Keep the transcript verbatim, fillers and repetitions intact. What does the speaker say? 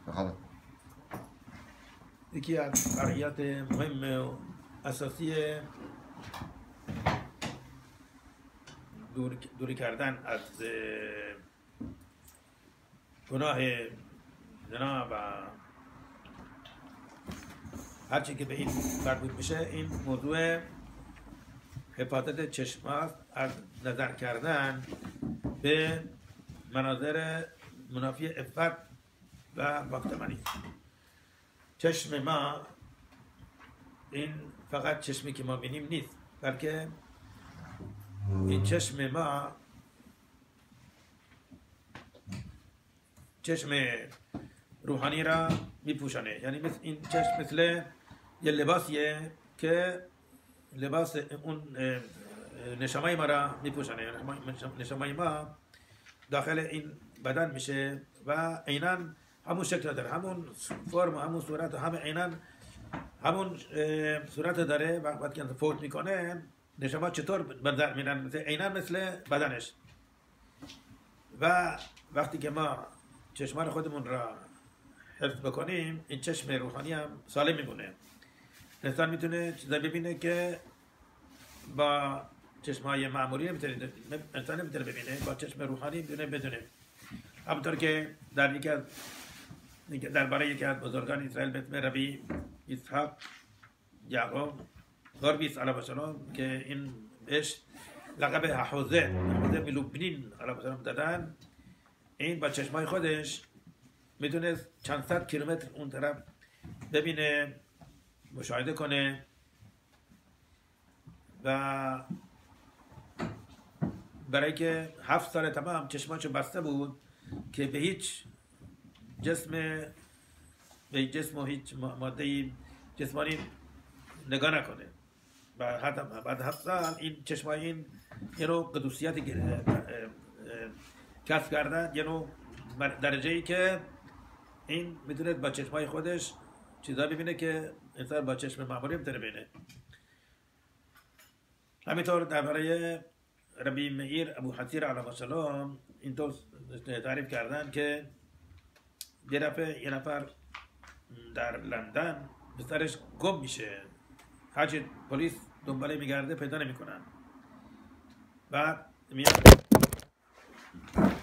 بخدا. یکی از فرعیات مهم و اساسی دور, دوری کردن از گناه زنا و هرچی که به این مربوط میشه این موضوع حفاظت چشم است، از نظر کردن به مناظر منافی عفت و پاکدامنی. چشم ما این فقط چشمی که ما بینیم نیست، بلکه این چشم ما چشم روحانی را میپوشانه. یعنی مثل این چشم مثل یه لباسیه که لباس اون نشامای ما را میپوشانه. نشامای ما داخل این بدن میشه و عیناً همون شکل داره، همون فرم و همون صورت و همه عیناً همون صورت داره. وقتی که فوت میکنه نشما چطور بدن میرن؟ مثل عیناً مثل بدنش. و وقتی که ما چشمان خودمون را حفظ بکنیم این چشم روحانی هم سالم میمونه. انسان میتونه چیزا ببینه که با چشمای معمولی نمیتونه، انسان نمیتونه ببینه، با چشم روحانی میتونه بدونه. همونطور که در یکی از درباره یکی از بزرگان اسرائیل به اسم ربی اسحاق یعقوب غربیس علیه السلام که این بهش لقب حوزه حوزه ملوبنین علیه السلام دادن، این با چشمای خودش میتونه چند صد کیلومتر اون طرف ببینه، مشاهده کنه و برای که هفت سال تمام چشماشو بسته بود که به هیچ جسم به هیچ جسم و هیچ ماده جسمانی نگاه نکنه. و حتی بعد هفت سال این چشمای این یه نوع قدوسیتی کسب کردن، یه نوع درجه ای که این میتونه با چشمای خودش چیزا ببینه که انسان با چشم معمولی میتونه ببینه. همینطور درباره ربی مئیر ابو حسیر علیه السلام این طور تعریف کردن که یه دفعه یه نفر در لندن به سرش گم میشه، هرچی پلیس دنباله میگرده پیدا نمیکنن. بعد میاد